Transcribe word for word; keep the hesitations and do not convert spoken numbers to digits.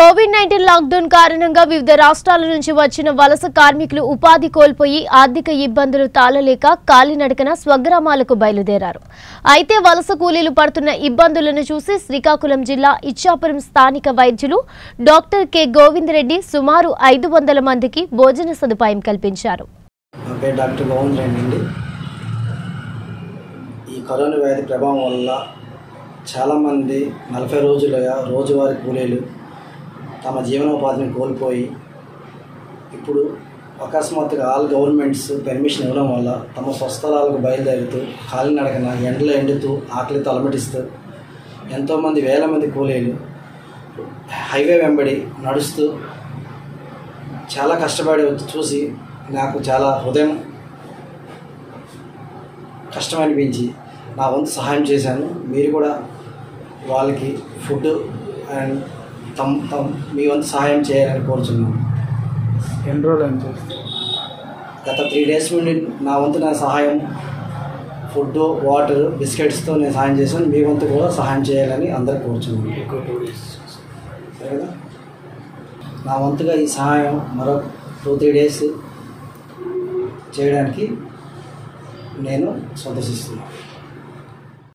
Covid nineteen lockdown కారణంగా వివిధ రాష్ట్రాల నుంచి వచ్చిన వలస కార్మికులు ఉపాధి కోల్పోయి ఆర్థిక ఇబ్బందులు తాళలేక కాలినడకన స్వగ్రామాలకు బయలుదేరారు. అయితే వలస కూలీలు పడుతున్న ఇబ్బందులను చూసి శ్రీకాకుళం జిల్లా ఇచ్చాపురం స్థానిక వైద్యులు డాక్టర్ కె గోవింద్ రెడ్డి సుమారు ఐదు వందల మందికి భోజన సదుపాయం కల్పించారు. డాక్టర్ గోవింద్ రెడ్డి ఈ కరోనా వ్యాధి ప్రభావం వల్ల చాలామంది నలభై రోజులుగా రోజువారీ కూలీలు తమ జీవనోపాధిని కోల్పోయి ఇప్పుడు అకస్మాత్తుగా ఆల్ గవర్నమెంట్స్ పెర్మిషన్ ఇవ్వడం వల్ల తమ స్వస్థలాలకు బయలుదేరుతూ కాలినడకన ఎండలో ఎండుతూ ఆకలితో అలమటిస్తూ ఎంతోమంది వేల మంది కూలీలు హైవే వెంబడి నడుస్తూ చాలా కష్టపడి చూసి నాకు చాలా హృదయం కష్టం అనిపించి నా వంతు సహాయం చేశాను. మీరు కూడా వాళ్ళకి ఫుడ్ అండ్ తమ్ తమ్ మీ వంతు సహాయం చేయాలని కోరుచున్నాను. ఎన్ని రోజులు ఏం చేస్తారు? గత త్రీ డేస్ నుండి నా వంతు నా సహాయం ఫుడ్ వాటర్ బిస్కెట్స్తో నేను సహాయం చేశాను. మీ వంతు కూడా సహాయం చేయాలని అందరూ కోరుచున్నాను. సరేనా? నా వంతుగా ఈ సహాయం మరో టూ త్రీ డేస్ చేయడానికి నేను సంతోషిస్తున్నాను.